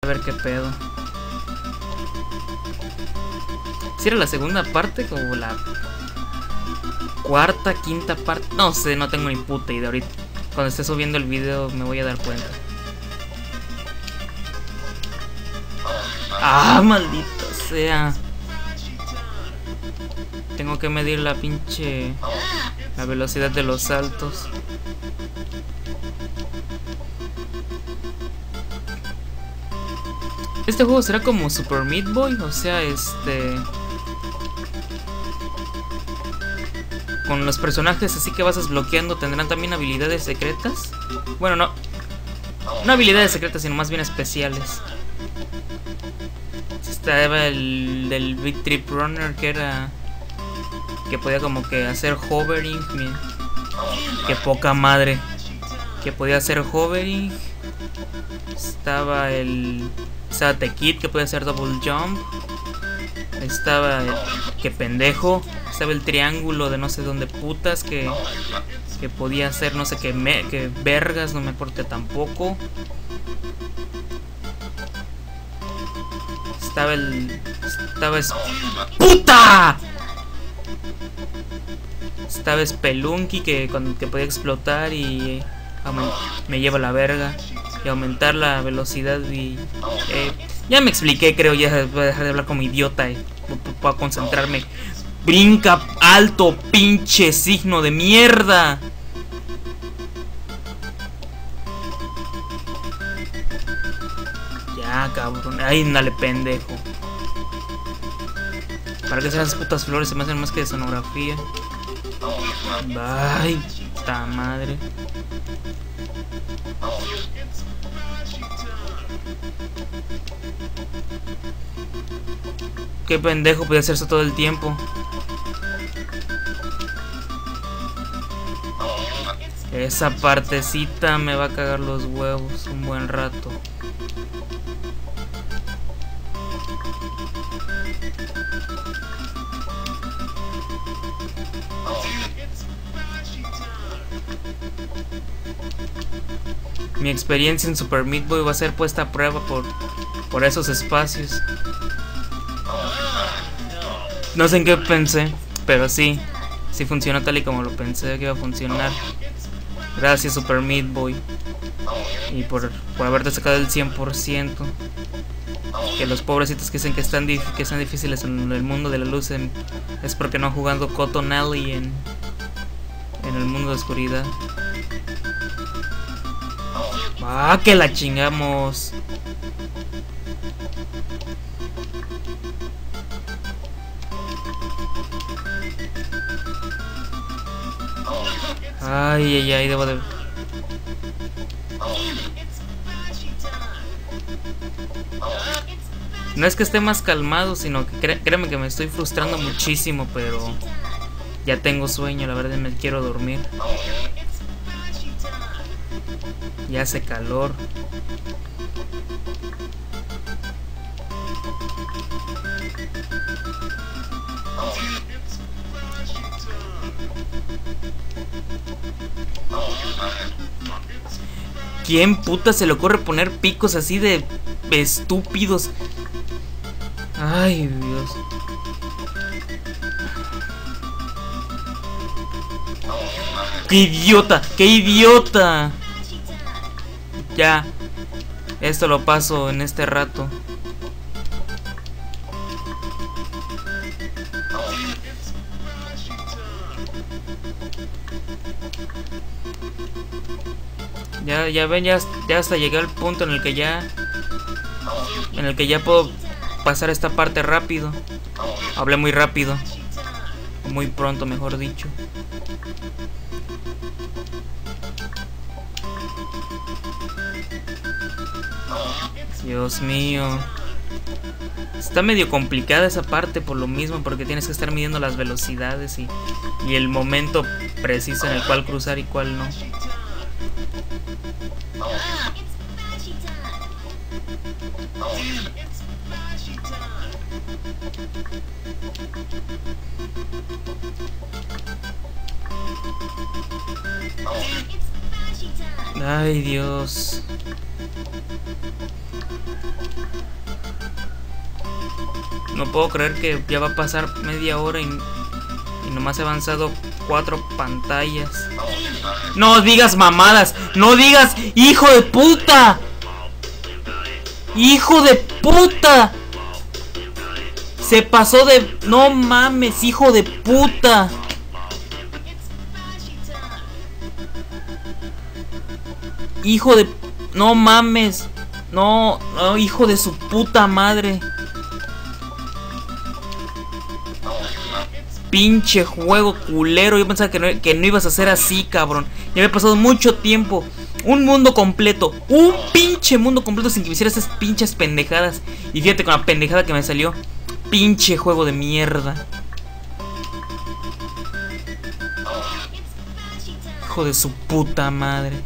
ver qué pedo. Si era la segunda parte o la cuarta, quinta parte. No sé, no tengo ni puta idea. Ahorita, cuando esté subiendo el video, me voy a dar cuenta. Ah, maldito sea. Tengo que medir la pinche... la velocidad de los saltos. Este juego será como Super Meat Boy, o sea, con los personajes así que vas desbloqueando, ¿tendrán también habilidades secretas? Bueno, no habilidades secretas, sino más bien especiales. Estaba el del Big Trip Runner, que podía como que hacer hovering. Mira, que poca madre, que podía hacer hovering. Estaba The Kid, que podía hacer double jump. Estaba que pendejo. Estaba el triángulo de no sé dónde putas, que podía hacer no sé qué que vergas, no me acuerdo tampoco. ¡Puta! Estaba Spelunky, que podía explotar y me lleva la verga. Y aumentar la velocidad y... ya me expliqué, creo. Ya voy a dejar de hablar como idiota para concentrarme. Brinca alto, pinche signo de mierda. Ya, cabrón. Ay, dale, pendejo. Para que sean esas putas flores se me hacen más que de sonografía. Ay, puta madre. Qué pendejo, podía hacer eso todo el tiempo. Esa partecita me va a cagar los huevos un buen rato. Mi experiencia en Super Meat Boy va a ser puesta a prueba por esos espacios. No sé en qué pensé, pero sí funcionó tal y como lo pensé que iba a funcionar. Gracias, Super Meat Boy. Y por haberte sacado el 100%. Que los pobrecitos que dicen que están difíciles en el mundo de la luz es porque no han jugado Cotton Alley en el mundo de oscuridad. ¡Ah, que la chingamos! Ay, debo de... No es que esté más calmado, sino que créeme que me estoy frustrando muchísimo, pero ya tengo sueño, la verdad me quiero dormir. Ya hace calor. ¿Quién puta se le ocurre poner picos así de estúpidos? Ay, Dios. ¡Qué idiota! ¡Qué idiota! Ya. Esto lo paso en este rato. Ya ven, ya hasta llegué al punto en el que ya puedo pasar esta parte rápido. Hablé muy rápido, o muy pronto, mejor dicho. Dios mío. Está medio complicada esa parte por lo mismo, porque tienes que estar midiendo las velocidades y el momento preciso en el cual cruzar y cuál no. Ay, Dios. No puedo creer que ya va a pasar media hora y nomás he avanzado 4 pantallas. No digas mamadas. No digas, hijo de puta. Hijo de puta. Se pasó de... No mames, hijo de puta. Hijo de... No mames. No, no, hijo de su puta madre. Pinche juego culero. Yo pensaba que no ibas a ser así, cabrón. Ya había pasado mucho tiempo. Un mundo completo. Un pinche mundo completo sin que me hicieras esas pinches pendejadas. Y fíjate con la pendejada que me salió. Pinche juego de mierda. Hijo de su puta madre.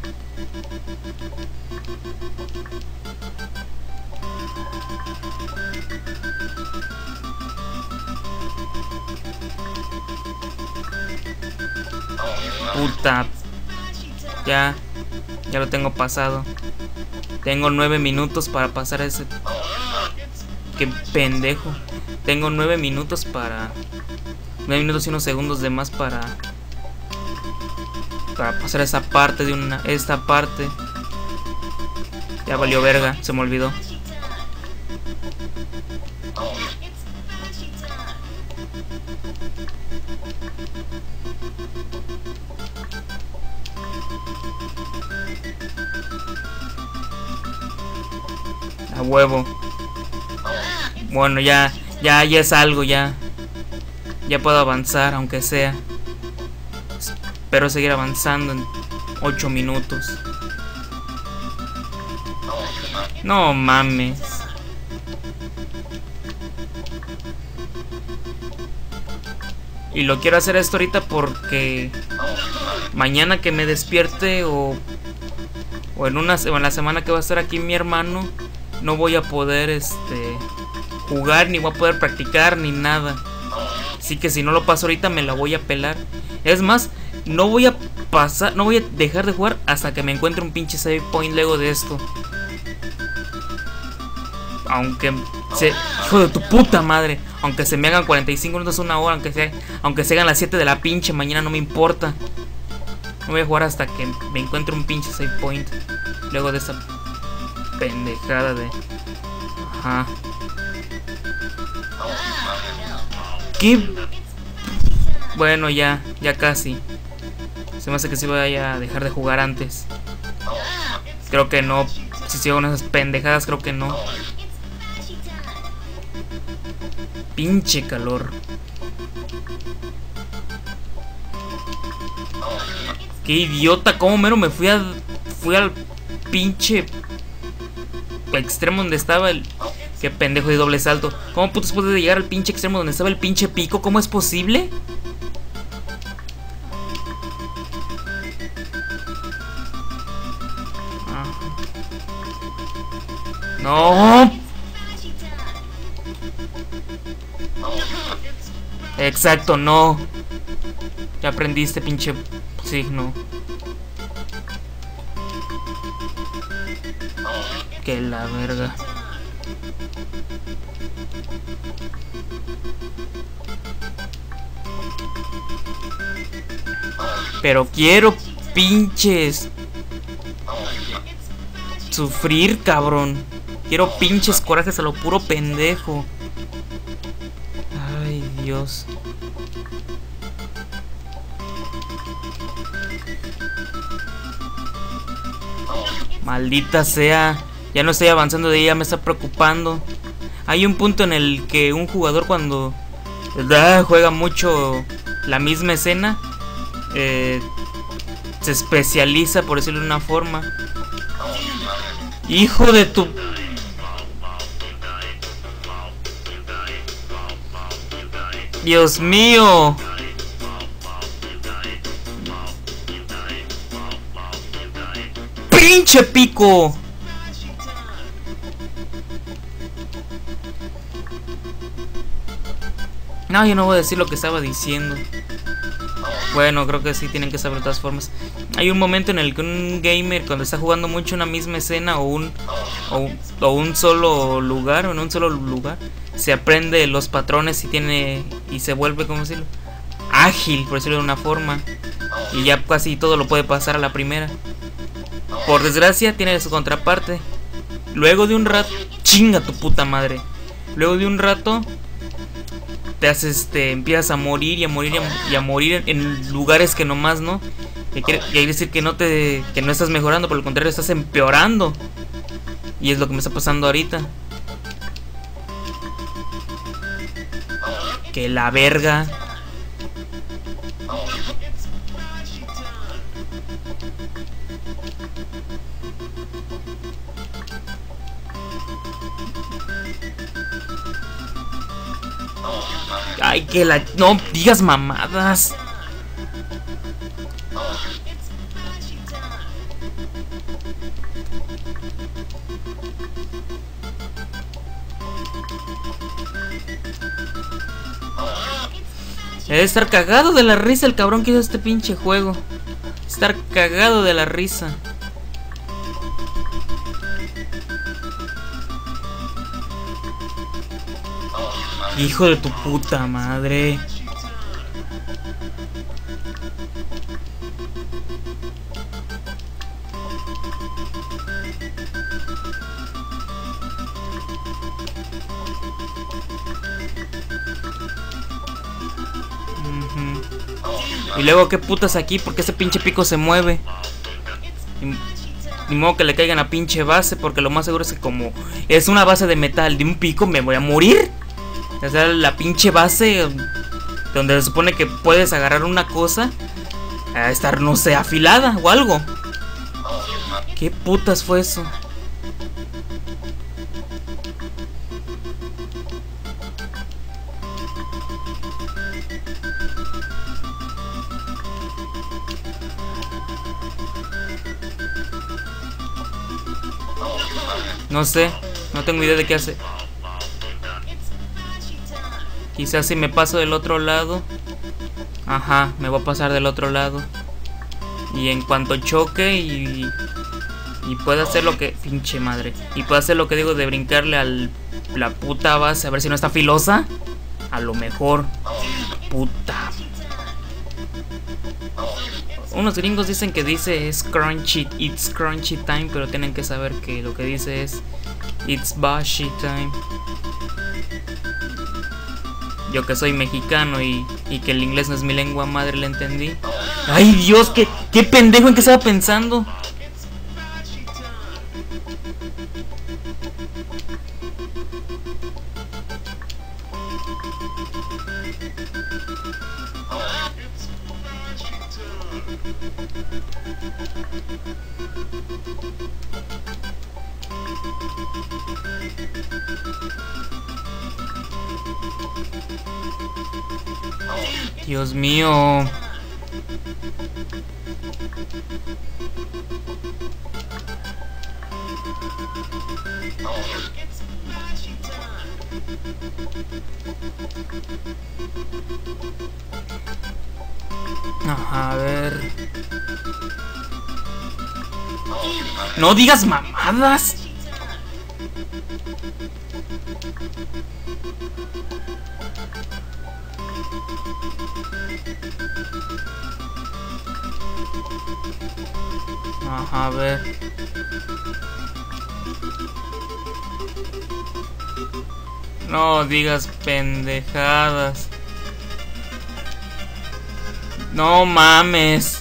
Puta. Ya lo tengo pasado. Tengo 9 minutos para pasar ese. Qué pendejo. Tengo 9 minutos para... 9 minutos y unos segundos de más para pasar esa parte de esta parte. Ya valió verga, se me olvidó. A huevo. Bueno, ya es algo, ya puedo avanzar, aunque sea. Espero seguir avanzando en 8 minutos. No mames. Y lo quiero hacer esto ahorita porque mañana que me despierte o en la semana que va a estar aquí mi hermano, no voy a poder jugar, ni voy a poder practicar, ni nada. Así que si no lo paso ahorita me la voy a pelar. Es más, no voy a dejar de jugar hasta que me encuentre un pinche save point luego de esto. Hijo de tu puta madre. Aunque se me hagan 45 minutos, 1 hora, aunque se hagan las 7 de la pinche mañana, no me importa. No voy a jugar hasta que me encuentre un pinche save point luego de esa pendejada de... Ajá. ¿Qué? Bueno, ya casi. Se me hace que sí voy a dejar de jugar antes. Creo que no. Si sigo con esas pendejadas, creo que no. Pinche calor. Qué idiota, cómo mero me fui al pinche extremo donde estaba el... Qué pendejo de doble salto. ¿Cómo putas puedes llegar al pinche extremo donde estaba el pinche pico? ¿Cómo es posible? No. Exacto, no. Ya aprendiste, pinche signo. Que la verga. Pero quiero pinches sufrir, cabrón. Quiero pinches corajes a lo puro pendejo. Ay, Dios. Maldita sea. Ya no estoy avanzando de ella, me está preocupando. Hay un punto en el que un jugador cuando juega mucho la misma escena, se especializa, por decirlo de una forma. Hijo de tu... Dios mío. ¡Pinche pico! No, yo no voy a decir lo que estaba diciendo. Bueno, creo que sí tienen que saber de todas formas. Hay un momento en el que un gamer, cuando está jugando mucho una misma escena o un solo lugar, o en un solo lugar, se aprende los patrones y se vuelve, ¿cómo decirlo?, ágil, por decirlo de una forma, y ya casi todo lo puede pasar a la primera. Por desgracia tiene su contraparte. Luego de un rato, chinga tu puta madre. Luego de un rato te haces, empiezas a morir y a morir y a morir en lugares que nomás no. Que quiere decir que no estás mejorando, por el contrario estás empeorando. Y es lo que me está pasando ahorita. Que la verga. Ay, que la... No digas mamadas. Debe estar cagado de la risa el cabrón que hizo este pinche juego. Estar cagado de la risa. Hijo de tu puta madre. Y luego, ¿qué putas aquí? Porque ese pinche pico se mueve. Ni modo que le caigan a pinche base, porque lo más seguro es que como es una base de metal de un pico, me voy a morir. O sea, la pinche base donde se supone que puedes agarrar una cosa, a estar, no sé, afilada o algo. ¿Qué putas fue eso? No sé, no tengo idea de qué hace. Quizás si me paso del otro lado. Ajá, me voy a pasar del otro lado. Y en cuanto choque y pueda hacer lo que... Pinche madre. Y pueda hacer lo que digo de brincarle a la puta base. A ver si no está filosa. A lo mejor. Puta. Unos gringos dicen que dice es crunchy, it's crunchy time, pero tienen que saber que lo que dice es it's bashy time. Yo que soy mexicano y que el inglés no es mi lengua madre, le entendí. ¡Ay, Dios! ¿Qué pendejo en qué estaba pensando? Dios mío. A ver. No digas mamadas. A ver. No digas pendejadas. No mames.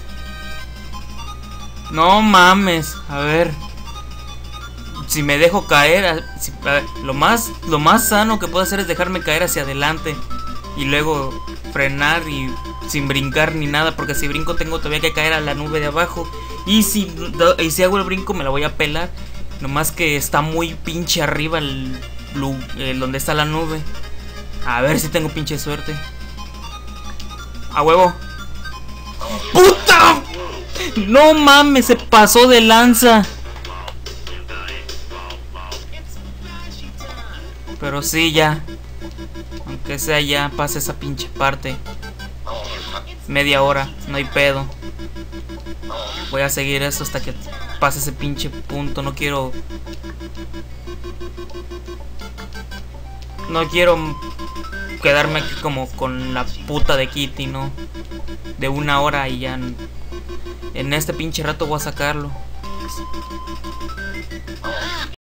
No mames. A ver. Si me dejo caer, a ver, lo más sano que puedo hacer es dejarme caer hacia adelante y luego frenar y sin brincar ni nada, porque si brinco tengo todavía que caer a la nube de abajo. Y si hago el brinco me la voy a pelar. Nomás que está muy pinche arriba el donde está la nube. A ver si tengo pinche suerte. A huevo. ¡Puta! No mames, se pasó de lanza. Pero sí, ya. Aunque sea, ya pasa esa pinche parte. Media hora, no hay pedo. Voy a seguir esto hasta que pase ese pinche punto. No quiero quedarme aquí como con la puta de Kitty, ¿no? De 1 hora y ya en este pinche rato voy a sacarlo.